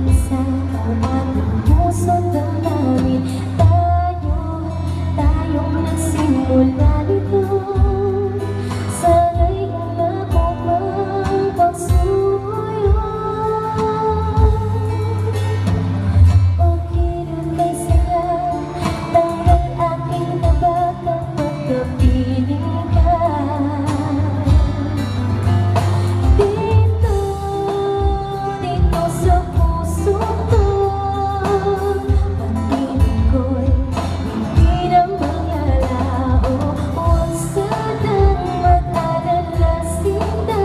isa ang ating puso't damdamin. Tayong nagsimula nito. Sana'y umako pang pagsuyo. Okay na kay saya, tanggal aking taba kapag kapiling ka. Dito sa puso ko, pag-ibig ko'y hindi na maglalao. Huwag sanang mag-alala, sinta.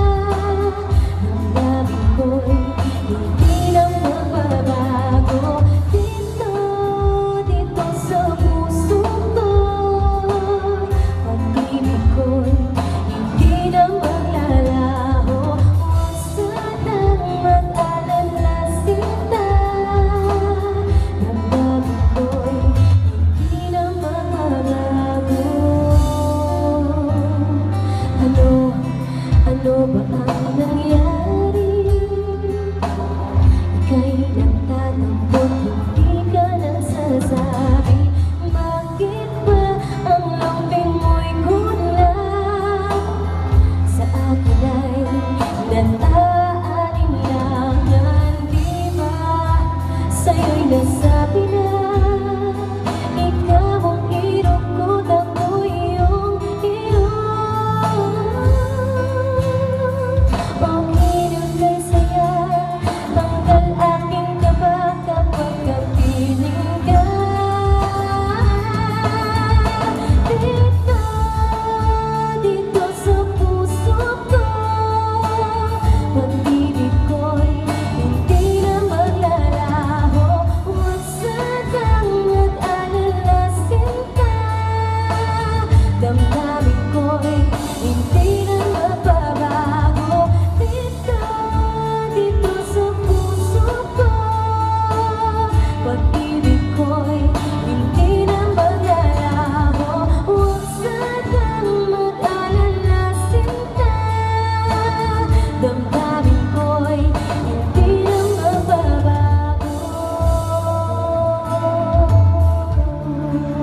Damdamin ko'y hindi na magbabago. Dito sa puso ko, pag-ibig ko'y hindi na maglalaho. Huwag sanang mag-alala, sinta. Damdamin ko'y hindi na magbabago. Ano ba ang nangyari? Ika'y nagtatampot, hindi ka nagsasabi. Bakit ba ang lambing mo'y kulang? Sa akin ay nataalinlangan, di ba? Sa'yo'y nasabi na ikaw ang hirap ko, ako iyong hirap. Okay na kay saya, tanggal aking kaba kapag kapiling ka. Dito sa puso ko, pag-ibig ko'y hindi na maglalaho. Huwag sanang mag-alala, sinta. Damdamin ko'y hindi na magbabago. Dito sa puso ko, pag-ibig ko'y hindi na maglalaho. Huwag sanang mag-alala, sinta. Damdamin ko'y hindi na magbabago.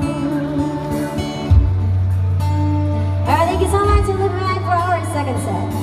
Alright, thank you so much. And live right for our second set.